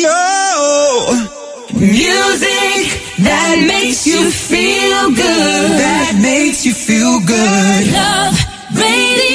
radio. Music that makes you feel good. That makes you feel good. Love Radio.